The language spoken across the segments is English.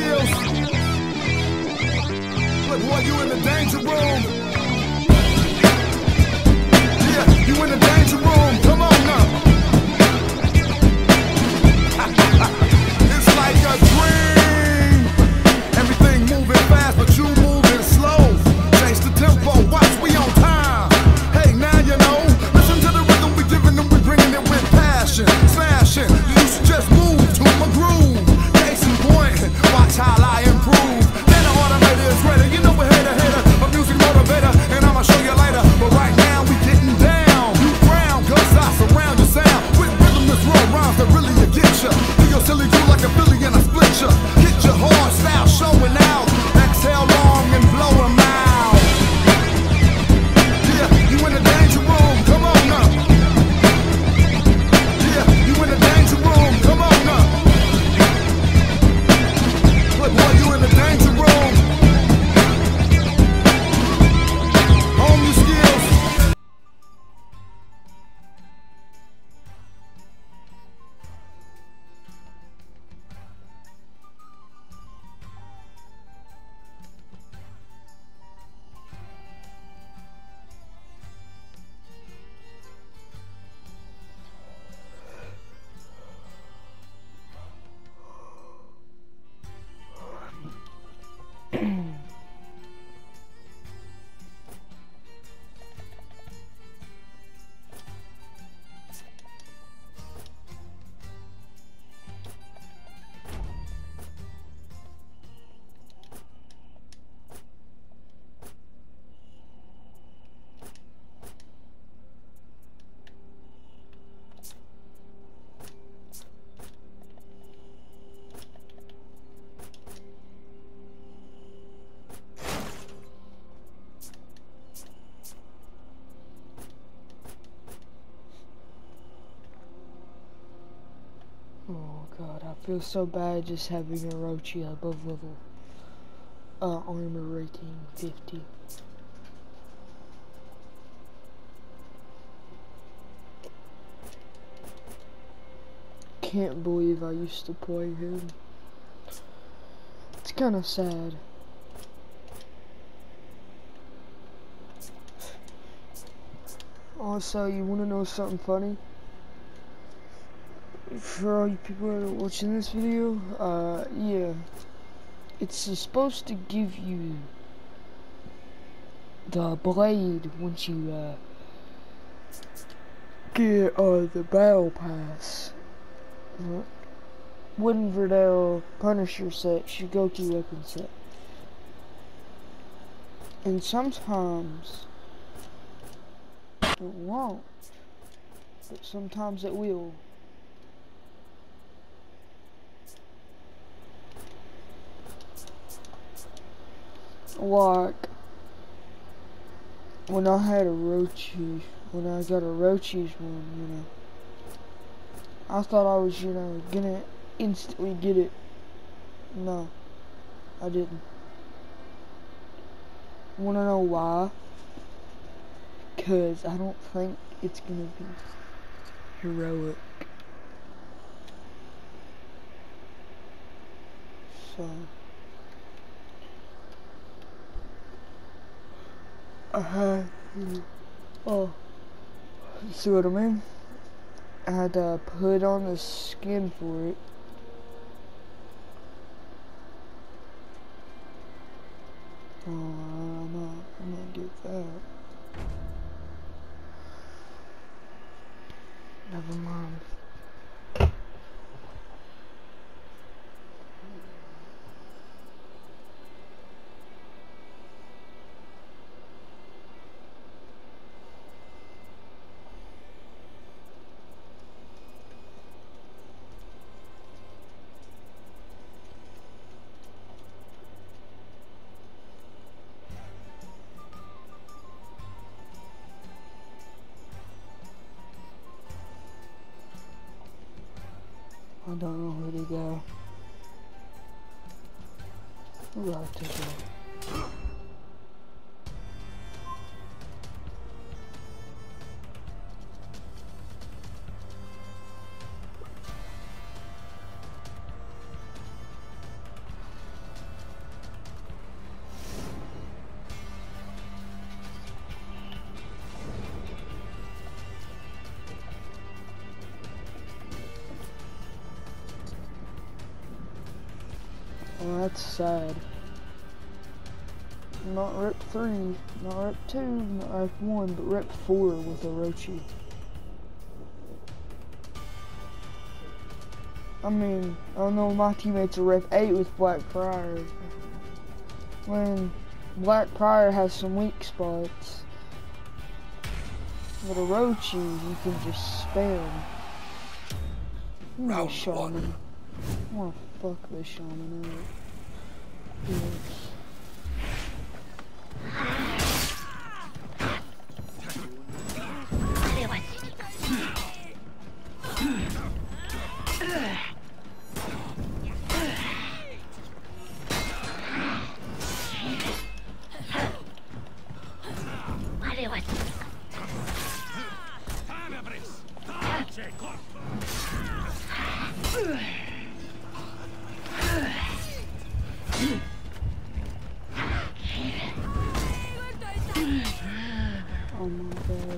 skills. Look, boy, you in the danger room. Yeah, you in the danger room. Come on now. It's like a dream. Everything moving fast, but you moving slow. Change the tempo, watch, we on time. Hey, now you know. Listen to the rhythm we giving them, we bringing it with passion. Smashing, you used to just move to my groove. Case in point, watch how I improve. Then the automator is ready, you know we're hater, a music motivator, and I'ma show you later. But right now we getting down. You ground, cause I surround your sound with rhythm that's raw rhymes that really get ya. Do your silly do like a Philly and I split ya. Hit your hard style showing out. Exhale long and blow 'em out. Yeah, you in the danger room, come on now. Yeah, you in the danger room, come on now. Look, boy, you in the danger room. Hone your skills. Oh god, I feel so bad just having a Orochi above level armor rating 50. Can't believe I used to play him. It's kind of sad. Also, you want to know something funny? For all you people that are watching this video, yeah, it's supposed to give you the blade once you get the battle pass. Wooden Verdale Punisher set, Shigoki weapon set, and sometimes it won't, but sometimes it will. Like when I had Orochi, when I got Orochi's one, you know, I thought I was, you know, gonna instantly get it. No, I didn't. Wanna know why? Because I don't think it's gonna be heroic. So I had to, see what I mean? I had to put on the skin for it. Oh, I'm not get that. Never mind. I don't know where to go. Where do I have to go? Well, that's sad. Not rep 3, not rep 2, not rep 1, but rep 4 with Orochi. I mean, I know my teammates are rep 8 with Black Prior. When Black Prior has some weak spots, but Orochi, you can just spam. Ooh, shaman. I wanna fuck this shaman up. Yes. Oh my god.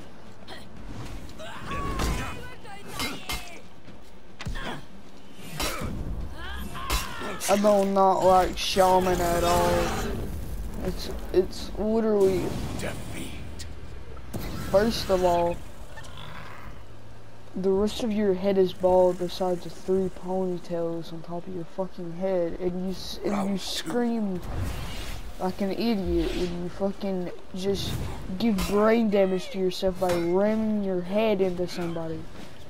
I do not like shaman at all. It's literally defeat. First of all, the rest of your head is bald besides the 3 ponytails on top of your fucking head, and you scream like an idiot when you fucking just give brain damage to yourself by ramming your head into somebody.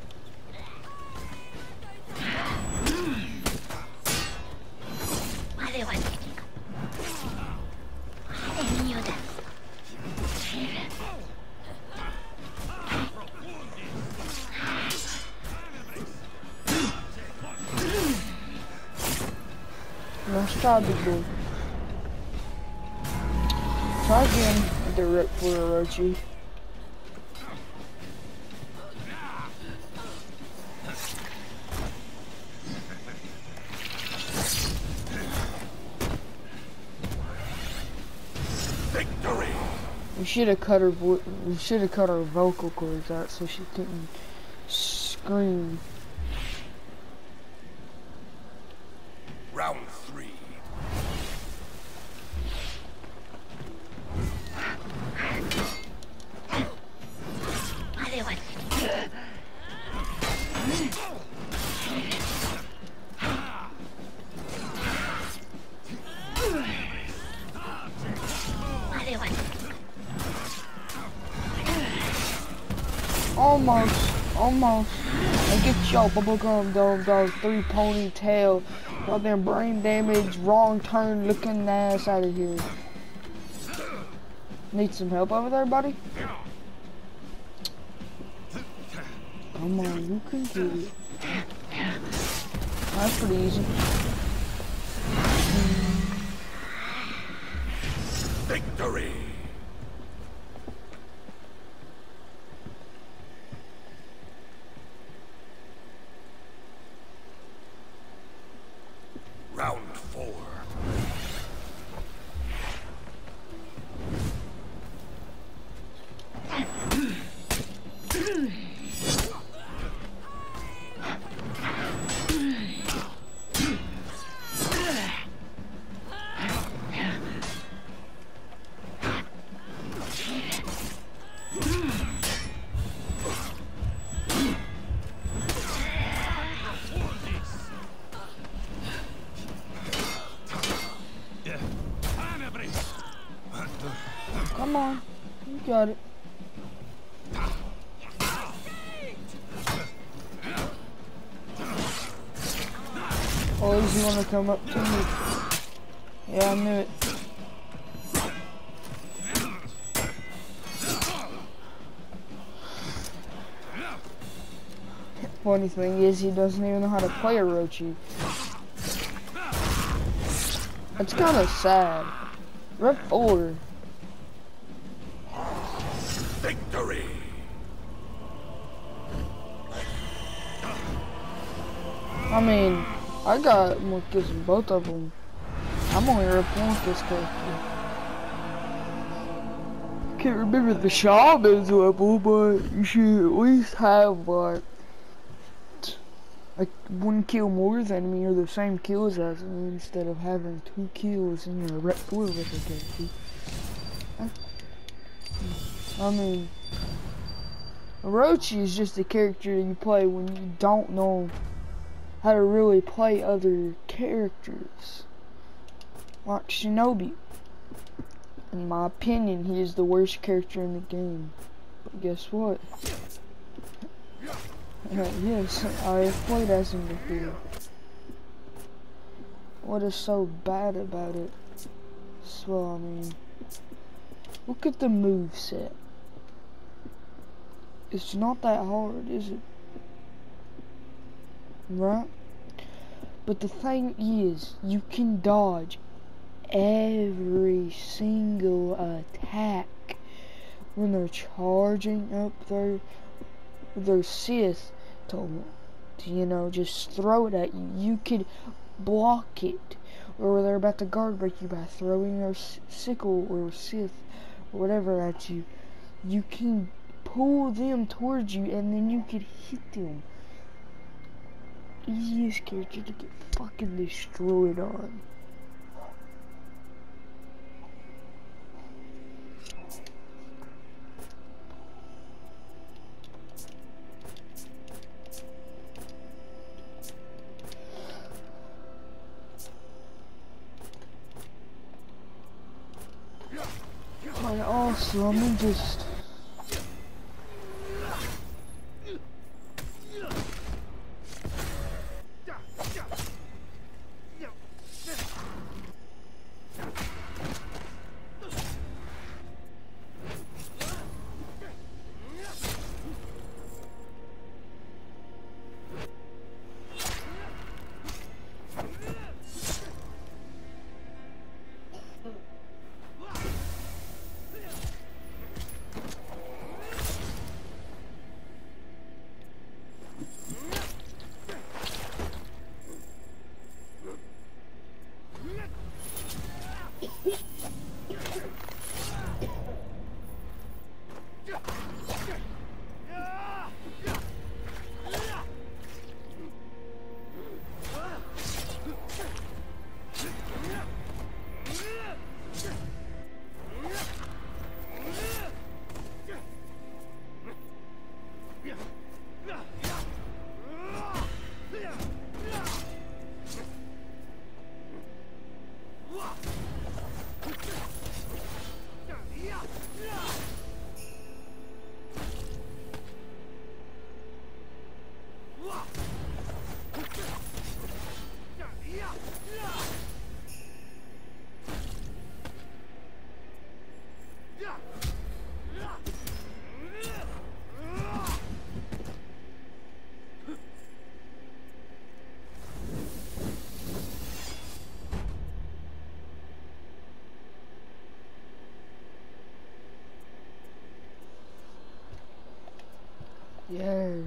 Nice job, big boy. Try again with the rep for Orochi. Victory. We should have cut her vocal cords out so she couldn't scream. Round 3. Almost. And get your bubblegum dog 3 ponytail, goddamn brain damage, wrong turn looking ass out of here. Need some help over there, buddy? Come on, you can do it. That's pretty easy. Victory. Round 4. Come on, you got it. Oh, does he want to come up to me? Yeah, I knew it. Funny thing is, he doesn't even know how to play Orochi. It's kind of sad. Rep 4. Victory. I mean, I got more kills than both of them. I'm only rep 1 with this character. Can't remember the shaman's level, but you should at least have like Like, one kill more than me or the same kills as me instead of having 2 kills in your replicator. I mean, Orochi is just a character you play when you don't know how to really play other characters. Like Shinobi. In my opinion, he is the worst character in the game. But guess what? Yes, I have played as him before. What is so bad about it? Well, I mean, look at the moveset. It's not that hard, is it? Right? But the thing is, you can dodge every single attack when they're charging up their Sith to you know, just throw it at you. You could block it, or they're about to guard break you by throwing their sickle or Sith or whatever at you. You can pull them towards you and then you could hit them. Easiest character to get fucking destroyed on. But also, I'm just yeah.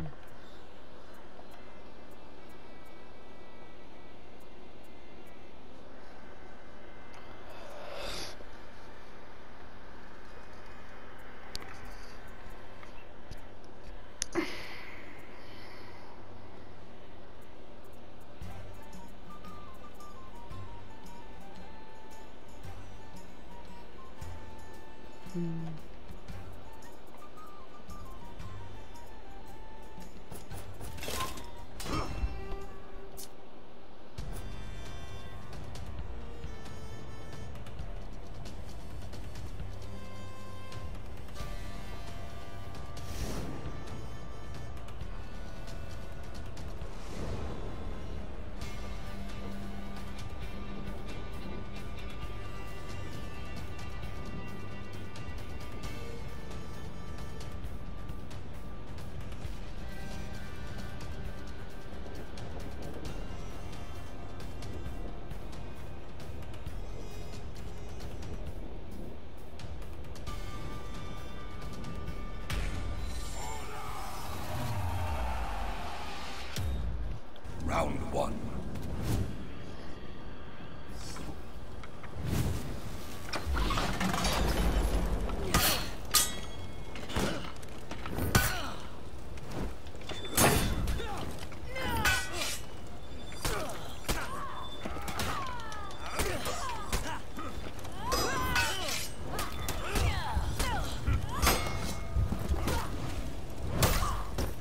Round one.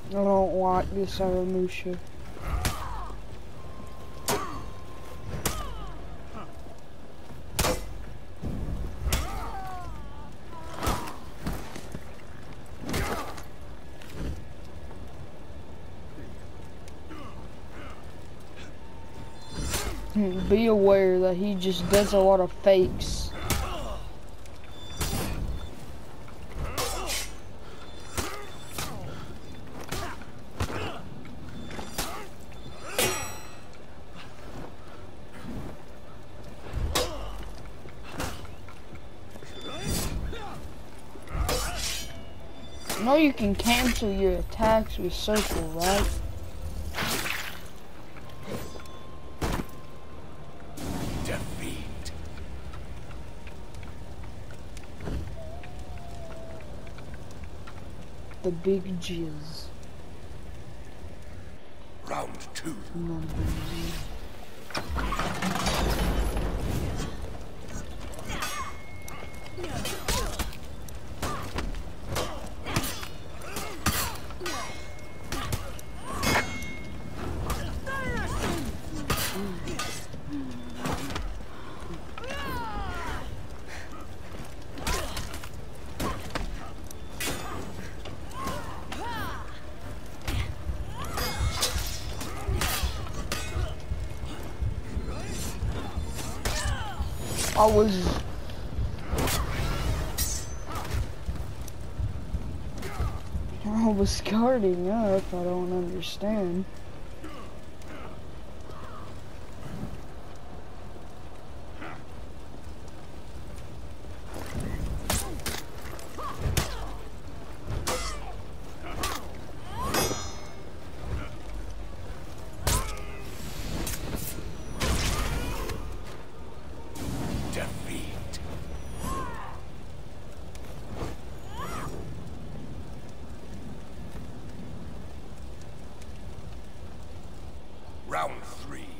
I don't like this Aramusha. Be aware that he just does a lot of fakes. You know you can cancel your attacks with circle, right? Defeat. The big jizz. Round 2. I was guarding up. I don't understand. Round 3.